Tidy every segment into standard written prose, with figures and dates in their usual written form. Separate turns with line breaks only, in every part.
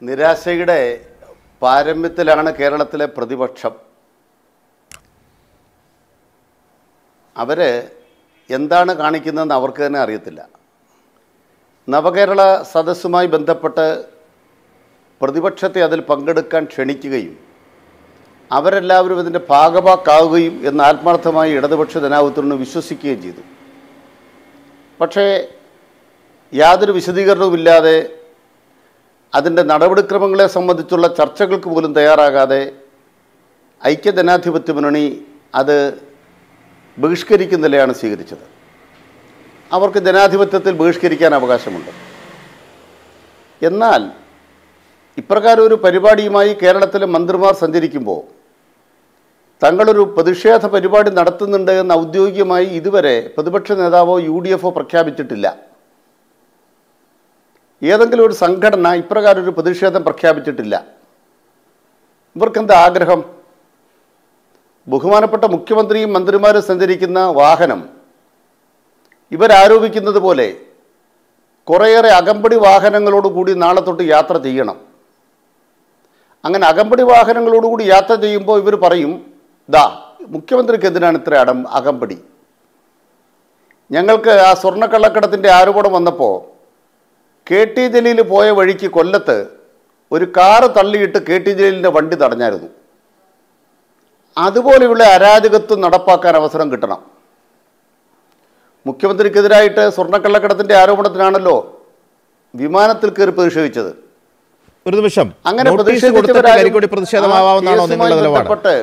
നിരാശയുടെ പാരമ്യത്തിലാണ് കേരളത്തിലെ പ്രതിപക്ഷം. അവർ എന്താണ് കാണിക്കുന്നതെന്ന് അവർക്ക് തന്നെ അറിയത്തില്ല. നവകേരള സദസ്സുമായി ബന്ധപ്പെട്ട് പ്രതിപക്ഷത്തെ അതിൽ പങ്കെടുക്കാൻ ക്ഷണിക്കുകയും അവരെല്ലാവരും ഇതിൻ്റെ ഭാഗവാക്കാവുകയും എന്ന് ആത്മാർത്ഥമായി ഇടതുപക്ഷ ജനാധിപത്യത്തിന് വിശ്വസിക്കുകയും ചെയ്തു. പക്ഷേ യാതൊരു വിശദീകരണവുമില്ലാതെ അതിൻ്റെ നടപടിക്രമങ്ങളെ സംബന്ധിച്ചുള്ള ചർച്ചകൾക്ക് പോലും തയ്യാറാകാതെ ഐക്യജനാധിപത്യ മുന്നണി അത് ബഹിഷ്കരിക്കുന്ന നിലയാണ് സ്വീകരിച്ചത്. അവർക്ക് ജനാധിപത്യത്തിൽ ബഹിഷ്കരിക്കാൻ അവകാശമുണ്ട്. എന്നാൽ ഇപ്രകാരം ഒരു പരിപാടിയുമായി കേരളത്തിലെ മന്ത്രിമാർ സഞ്ചരിക്കുമ്പോൾ തങ്ങളൊരു പ്രതിഷേധ പരിപാടി നടത്തുന്നുണ്ട് എന്ന് ഔദ്യോഗികമായി ഇതുവരെ പ്രതിപക്ഷ നേതാവോ UDF പ്രഖ്യാപിച്ചിട്ടില്ല. ഏതെങ്കിലും ഒരു സംഘടന ഇപ്രകാരം ഒരു പ്രതിഷേധം പ്രഖ്യാപിച്ചിട്ടില്ല. ഇവർക്കെന്താ ആഗ്രഹം? ബഹുമാനപ്പെട്ട മുഖ്യമന്ത്രിയും മന്ത്രിമാരും സഞ്ചരിക്കുന്ന വാഹനം ഇവരാരോപിക്കുന്നത് പോലെ കുറേയേറെ അകമ്പടി വാഹനങ്ങളോടുകൂടി നാളെ തൊട്ട് യാത്ര ചെയ്യണം. അങ്ങനെ അകമ്പടി വാഹനങ്ങളോടുകൂടി യാത്ര ചെയ്യുമ്പോൾ ഇവർ പറയും, മുഖ്യമന്ത്രിക്ക് എന്തിനാണ് ഇത്ര അകമ്പടി? ഞങ്ങൾക്ക് ആ സ്വർണ്ണക്കള്ളക്കടത്തിൻ്റെ ആരോപണം വന്നപ്പോൾ KT ജലീൽ പോയ വഴിക്ക് കൊല്ലത്ത് ഒരു കാറ് തള്ളിയിട്ട് KT ജലീലിൻ്റെ വണ്ടി തടഞ്ഞായിരുന്നു. അതുപോലെയുള്ള അരാജകത്വം നടപ്പാക്കാൻ അവസരം കിട്ടണം. മുഖ്യമന്ത്രിക്കെതിരായിട്ട് സ്വർണ്ണക്കള്ളക്കടത്തിൻ്റെ ആരോപണത്തിനാണല്ലോ വിമാനത്തിൽ കയറി പ്രതിഷേധിച്ചത്.
ഒരു നിമിഷം,
അങ്ങനെ ബന്ധപ്പെട്ട്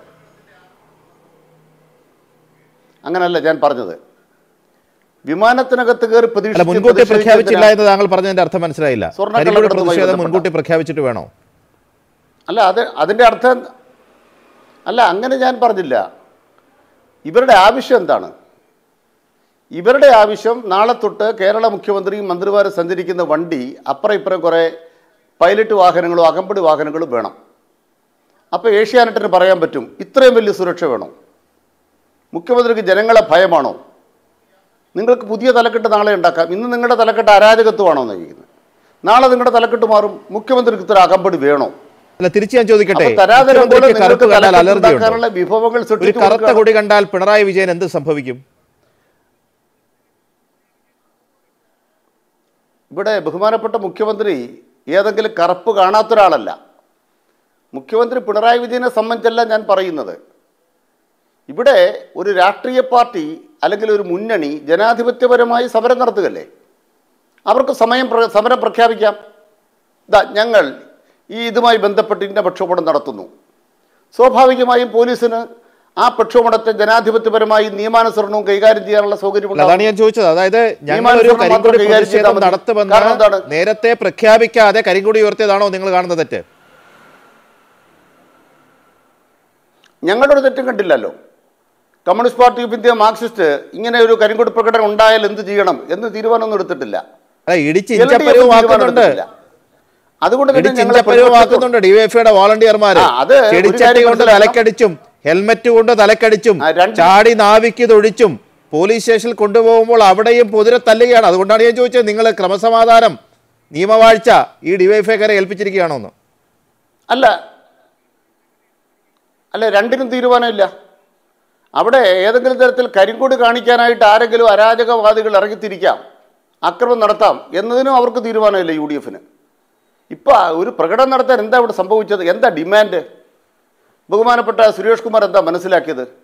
അങ്ങനല്ല ഞാൻ പറഞ്ഞത്. വിമാനത്തിനകത്ത് കയറി
മുൻകൂട്ടി പ്രഖ്യാപിച്ചില്ല എന്ന് താങ്കൾ പറഞ്ഞതിന്റെ അർത്ഥം മനസ്സിലായില്ല. മുൻകൂട്ടി പ്രഖ്യാപിച്ചിട്ട് വേണോ?
അല്ല, അതിന്റെ അർത്ഥം അല്ല, അങ്ങനെ ഞാൻ പറഞ്ഞില്ല. ഇവരുടെ ആവശ്യം എന്താണ്? ഇവരുടെ ആവശ്യം നാളെ തൊട്ട് കേരള മുഖ്യമന്ത്രിയും മന്ത്രിമാരും സഞ്ചരിക്കുന്ന വണ്ടി അപ്പുറം ഇപ്പുറം കുറേ പൈലറ്റ് വാഹനങ്ങളും അകമ്പടി വാഹനങ്ങളും വേണം. അപ്പോൾ ഏഷ്യാനെറ്റിന് പറയാൻ പറ്റും, ഇത്രയും വലിയ സുരക്ഷ വേണോ? മുഖ്യമന്ത്രിക്ക് ജനങ്ങളെ ഭയമാണോ? നിങ്ങൾക്ക് പുതിയ തലക്കെട്ട് നാളെ ഉണ്ടാക്കാം. ഇന്ന് നിങ്ങളുടെ തലക്കെട്ട് അരാജകത്വമാണോ നയിക്കുന്നത്? നാളെ നിങ്ങളുടെ തലക്കെട്ട് മാറും, മുഖ്യമന്ത്രിക്ക് ഇത്ര അകമ്പടി വേണോ?
അല്ല, തിരിച്ചു ഞാൻ ചോദിക്കട്ടെ,
വിഭവങ്ങൾ
കറുത്ത കൊടി കണ്ടാൽ പിണറായി വിജയൻ എന്ത് സംഭവിക്കും?
ഇവിടെ ബഹുമാനപ്പെട്ട മുഖ്യമന്ത്രി ഏതെങ്കിലും കറുപ്പ് കാണാത്ത ഒരാളല്ല. മുഖ്യമന്ത്രി പിണറായി വിജയനെ സംബന്ധിച്ചല്ല ഞാൻ പറയുന്നത്. ഇവിടെ ഒരു രാഷ്ട്രീയ പാർട്ടി അല്ലെങ്കിൽ ഒരു മുന്നണി ജനാധിപത്യപരമായി സമരം നടത്തുകയല്ലേ. അവർക്ക് സമരം പ്രഖ്യാപിക്കാം. ഞങ്ങൾ ഇതുമായി ബന്ധപ്പെട്ട് ഇന്ന പ്രക്ഷോഭം നടത്തുന്നു. സ്വാഭാവികമായും പോലീസിന് ആ പ്രക്ഷോഭത്തെ ജനാധിപത്യപരമായി നിയമാനുസരണവും കൈകാര്യം ചെയ്യാനുള്ള സൗകര്യമുണ്ട്.
അതാണ് ഞാൻ ചോദിച്ചത്. അതായത് നടത്തുമെന്ന് നേരത്തെ പ്രഖ്യാപിക്കാതെ കരിങ്കൊടി ഉയർത്തിയതാണോ നിങ്ങൾ കാണുന്ന തെറ്റ്?
ഞങ്ങളുടെ ഒരു തെറ്റും കണ്ടില്ലല്ലോ. Communist Party of India, Marxist ഇങ്ങനെ ഒരു കരിങ്കൊടി പ്രകടനം ഉണ്ടായാൽ എന്ത് ചെയ്യണം എന്ന് തീരുമാനമൊന്നും എടുത്തിട്ടില്ല. അതുകൊണ്ട്
ഡിവൈഎഫ്ഐയുടെ വോളണ്ടിയർമാര് ചെടിച്ചട്ടി കൊണ്ട് തലക്കടിച്ചും ഹെൽമറ്റ് കൊണ്ട് തലക്കടിച്ചും ചാടി നാവിക്ക് തൊഴിച്ചും പോലീസ് സ്റ്റേഷനിൽ കൊണ്ടുപോകുമ്പോൾ അവിടെയും പൊതുരെ തല്ലുകയാണ്. അതുകൊണ്ടാണ് ഞാൻ ചോദിച്ചത്, നിങ്ങൾ ക്രമസമാധാനം നിയമവാഴ്ച ഈ ഡിവൈഎഫ്ഐക്കാരെ ഏൽപ്പിച്ചിരിക്കുകയാണോ എന്ന്?
അല്ല, രണ്ടിനും തീരുമാനമില്ല. അവിടെ ഏതെങ്കിലും തരത്തിൽ കരിങ്കൊടി കാണിക്കാനായിട്ട് ആരെങ്കിലും അരാജകവാദികൾ ഇറങ്ങിത്തിരിക്കാം, ആക്രമണം നടത്താം എന്നതിനും അവർക്ക് തീരുമാനമില്ല. UDFന് ഇപ്പം ഒരു പ്രകടനം നടത്താൻ എന്താ ഇവിടെ സംഭവിച്ചത്? എന്താ ഡിമാൻഡ്? ബഹുമാനപ്പെട്ട സുരേഷ് കുമാർ എന്താ മനസ്സിലാക്കിയത്?